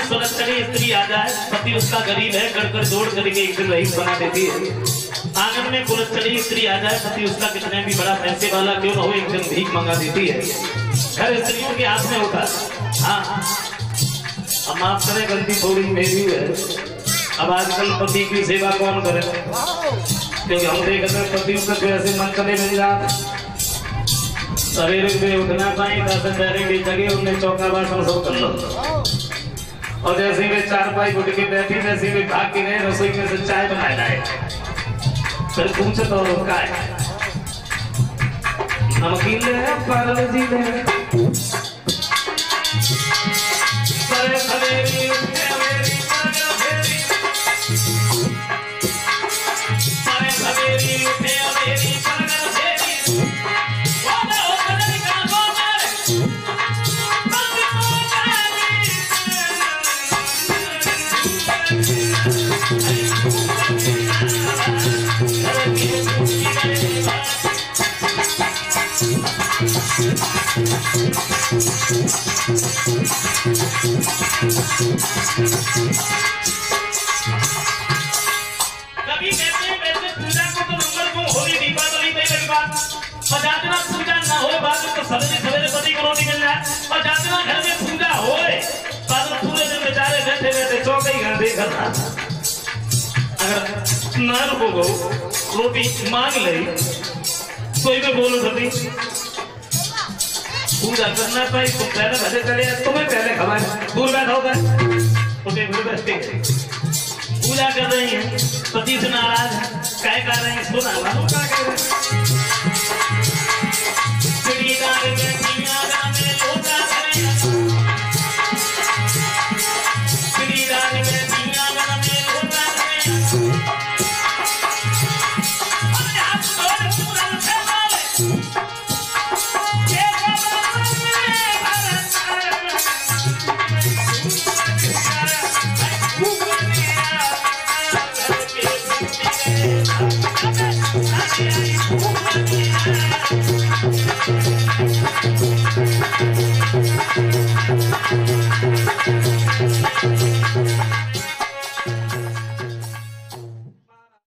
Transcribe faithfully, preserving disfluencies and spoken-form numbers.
सुलक्षणी स्त्री आ जाए, पति उसका गरीब है, कर कर जोड़ करके एक दिन रईस बना देती है। आंगन में कुलच्छणी स्त्री आ जाए, पति उसका कितने भी बड़ा पैसे वाला क्यों न हो, एक दिन भीख मंगा देती है। घर स्त्रियों के हाथ में होता। हाँ, अब माफ करें, गलती थोड़ी मेरी है। अब आजकल पति की सेवा कौन करे, क्योंकि हम देखते हैं पति उसका कैसे मन करे मिल जाता। सवेरे में उठना पाई दस डायरेक्ट जगह उन्हें चौका बासन सब कर लो, और जैसे वे चार पाई उठ के बैठी वैसे वे भाग के गए रसोई में से चाय बनाए लाए। फिर पूछे तो का है, नमकीन ले पार्ले जी ले सरे सवेरी उठे मेरी पागल फेरी, सरे सवेरी उठे मेरी पागल फेरी, वो ना हो कदर का गोबर कभी कहते हैं वैसे पूजा को तो मंगल को होली दीपावली पे लगी बात, और जातना पूजा ना हो बात तो सवेरे सवेरे पति को रोटी मिल जाए, और जातना घर में पूजा होए बात पूरे दिन बेचारे बैठे बैठे चौके घर देखा था। अगर नान को रोटी मांग ले कोई भी बोलो सभी पूजा करना पाई तुम पहले भले चले, तुम्हें पहले खबर दूर बैठा होगा उसे पूजा कर रही है, पति से नाराज क्या कर रहे हैं, इसको नाराज क्या कर रहे हैं।